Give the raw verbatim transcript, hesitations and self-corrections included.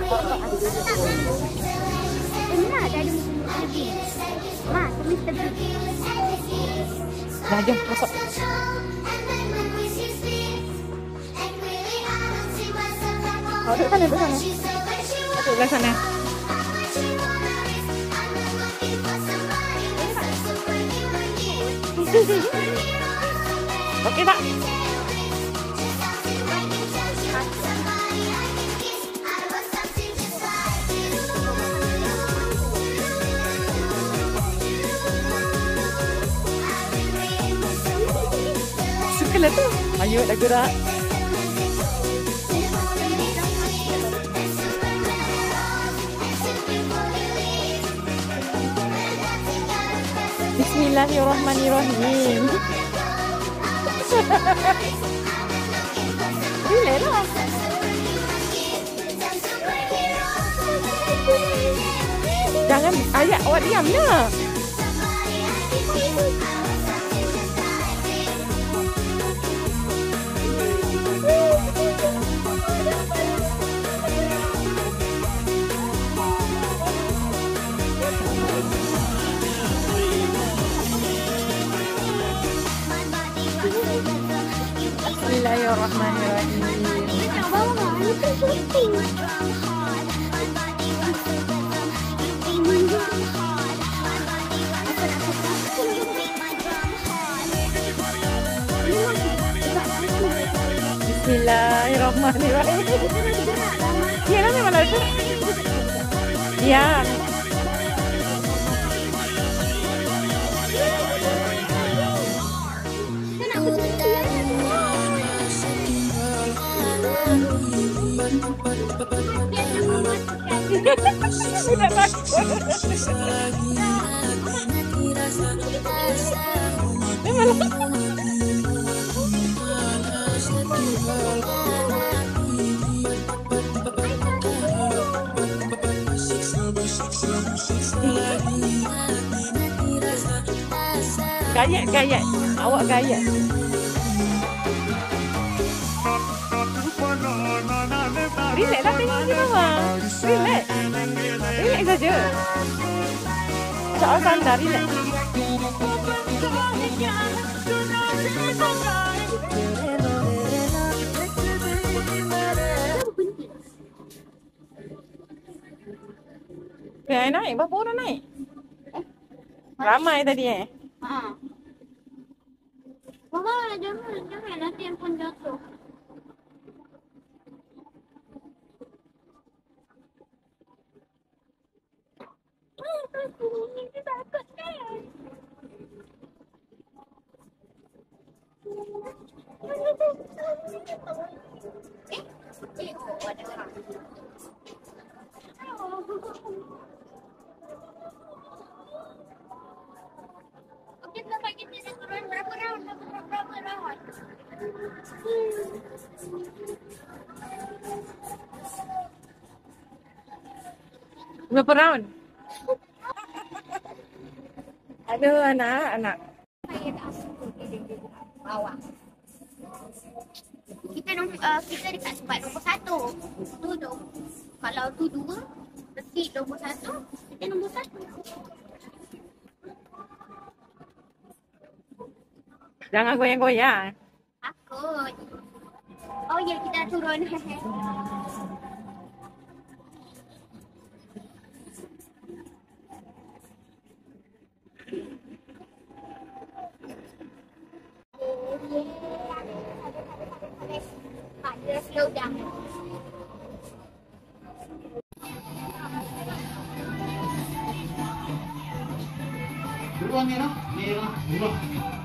Benar ada mister Bean. Ma, tu mister Bean. Nah, jom masuk. Oh, duduk sana, duduk sana. Duduk sana. Okey tak? Suka lah tu. Ayo, dah gerak. Bismillahirrahmanirrahim. Relax lah. Jangan ayat awak diam lah. Bismillahirrahmanirrahim. Bismillahirrahmanirrahim. Ya, nama mana tu? Ya. Tidak takut. Gayat, gayat. Awak gayat. Relax lah, tengok di bawah. Relax. Relax saja. Soal sandar, relax. Okay, naik. Berapa orang naik? Ramai tadi eh? Haa. Mama, jangan, jangan. Nanti handphone jatuh. Okey, selamat kita dah turun berapa round? Berapa round? Berapa round? Ada anak, anak. Bawah. Kita nombor, uh, kita dekat tempat nombor satu. Duduk. Kalau tu dua, detik nombor satu, kita nombor satu. Jangan goyang-goyang. Takut. Oh ya, kita turun. Pak, dia slow down. Dua merah, merah, dua.